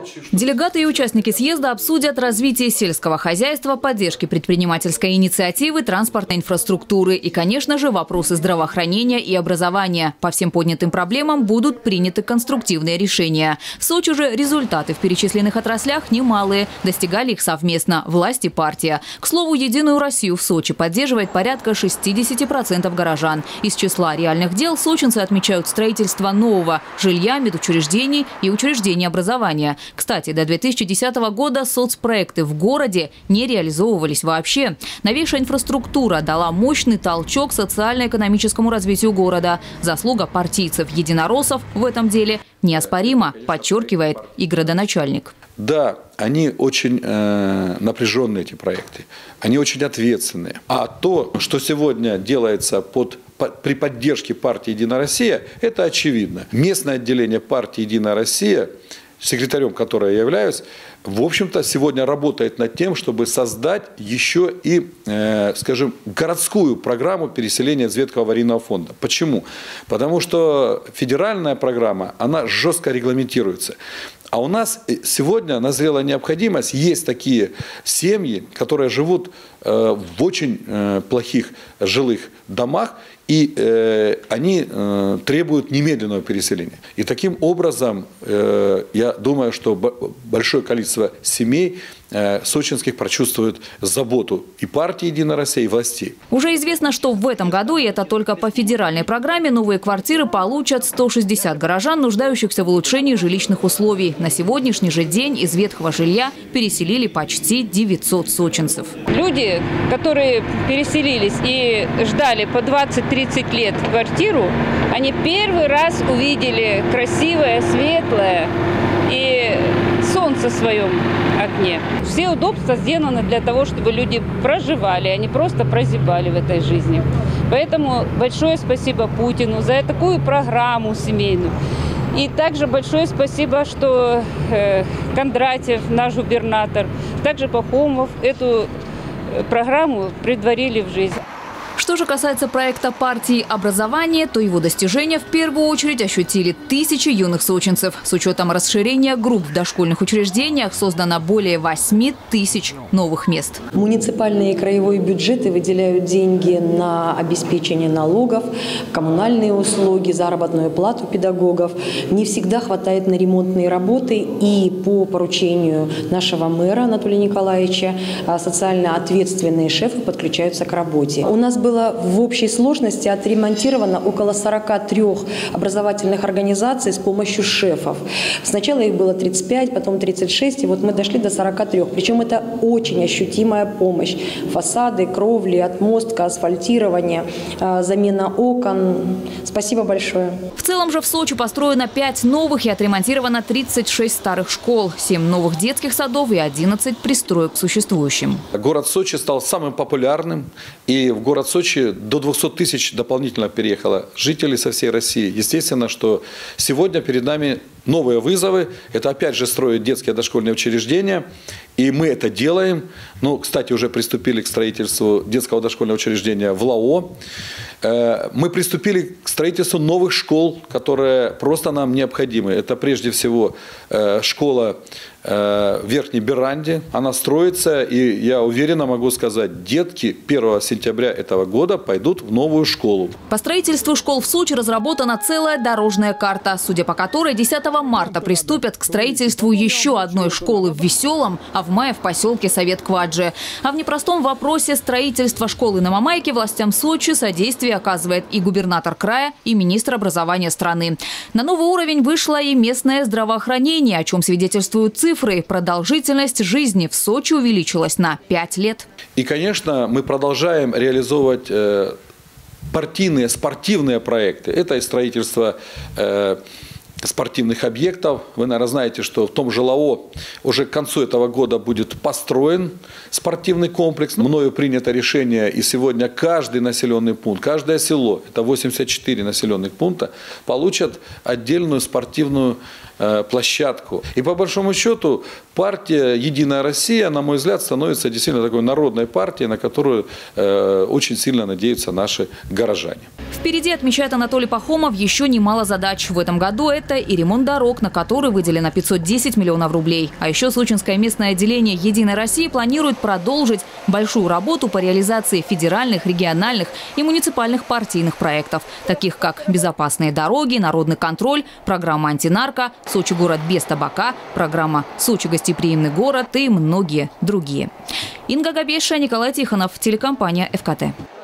Делегаты и участники съезда обсудят развитие сельского хозяйства, поддержки предпринимательской инициативы, транспортной инфраструктуры и, конечно же, вопросы здравоохранения и образования. По всем поднятым проблемам будут приняты конструктивные решения. В Сочи же результаты в перечисленных отраслях немалые. Достигали их совместно власть и партия. К слову, «Единую Россию» в Сочи поддерживает порядка 60% горожан. Из числа реальных дел сочинцы отмечают строительство нового жилья, медучреждений и учреждений образования. Кстати, до 2010 года соцпроекты в городе не реализовывались вообще. Новейшая инфраструктура дала мощный толчок социально-экономическому развитию города. Заслуга партийцев-единороссов в этом деле неоспорима, подчеркивает и градоначальник. Да, они очень напряженные, эти проекты. Они очень ответственные. А то, что сегодня делается при поддержке партии «Единая Россия», это очевидно. Местное отделение партии «Единая Россия», секретарем которой я являюсь, в общем-то, сегодня работает над тем, чтобы создать еще и, скажем, городскую программу переселения из ветхого аварийного фонда. Почему? Потому что федеральная программа, она жестко регламентируется. А у нас сегодня назрела необходимость, есть такие семьи, которые живут в очень плохих жилых домах, и они требуют немедленного переселения. И таким образом, я думаю, что большое количество семей сочинских прочувствуют заботу и партии «Единая Россия», и властей. Уже известно, что в этом году, и это только по федеральной программе, новые квартиры получат 160 горожан, нуждающихся в улучшении жилищных условий. На сегодняшний же день из ветхого жилья переселили почти 900 сочинцев. Люди, которые переселились и ждали по 20-30 лет квартиру, они первый раз увидели красивое, светлое и солнце в своем окне. Все удобства сделаны для того, чтобы люди проживали, а не просто прозябали в этой жизни. Поэтому большое спасибо Путину за такую программу семейную. И также большое спасибо, что Кондратьев, наш губернатор, также Пахомов эту программу претворили в жизнь. Что же касается проекта партии «Образование», то его достижения в первую очередь ощутили тысячи юных сочинцев. С учетом расширения групп в дошкольных учреждениях создано более 8 тысяч новых мест. Муниципальные и краевые бюджеты выделяют деньги на обеспечение налогов, коммунальные услуги, заработную плату педагогов. Не всегда хватает на ремонтные работы, и по поручению нашего мэра Анатолия Николаевича социально ответственные шефы подключаются к работе. У нас было в общей сложности отремонтировано около 43 образовательных организаций с помощью шефов. Сначала их было 35, потом 36, и вот мы дошли до 43. Причем это очень ощутимая помощь. Фасады, кровли, отмостка, асфальтирование, замена окон. Спасибо большое. В целом же в Сочи построено 5 новых и отремонтировано 36 старых школ, 7 новых детских садов и 11 пристроек к существующим. Город Сочи стал самым популярным, и в город Сочи до 200 тысяч дополнительно переехало жителей со всей России. Естественно, что сегодня перед нами новые вызовы. Это опять же строить детские дошкольные учреждения. И мы это делаем. Ну, кстати, уже приступили к строительству детского дошкольного учреждения в ЛАО. Мы приступили к строительству новых школ, которые просто нам необходимы. Это прежде всего школа в Верхней Беранде. Она строится, и я уверенно могу сказать, детки 1 сентября этого года пойдут в новую школу. По строительству школ в Сочи разработана целая дорожная карта, судя по которой 10 марта приступят к строительству еще одной школы в Веселом, а в мае в поселке Совет-Кваджи. А в непростом вопросе строительства школы на Мамайке властям Сочи содействие оказывает и губернатор края, и министр образования страны. На новый уровень вышло и местное здравоохранение, о чем свидетельствуют цифры. Продолжительность жизни в Сочи увеличилась на 5 лет. И, конечно, мы продолжаем реализовывать партийные, спортивные проекты. Это и строительство спортивных объектов. Вы, наверное, знаете, что в том же ЛАО уже к концу этого года будет построен спортивный комплекс. Мною принято решение, и сегодня каждый населенный пункт, каждое село, это 84 населенных пункта, получат отдельную спортивную площадку. И по большому счету партия «Единая Россия», на мой взгляд, становится действительно такой народной партией, на которую очень сильно надеются наши горожане. Впереди, отмечает Анатолий Пахомов, еще немало задач. В этом году это и ремонт дорог, на который выделено 510 миллионов рублей. А еще Сочинское местное отделение «Единой России» планирует продолжить большую работу по реализации федеральных, региональных и муниципальных партийных проектов, таких как безопасные дороги, народный контроль, программа «Антинарко», «Сочи-город без табака», программа «Сочи гостеприимный город» и многие другие. Инга Габейша, Николай Тихонов, телекомпания ФКТ.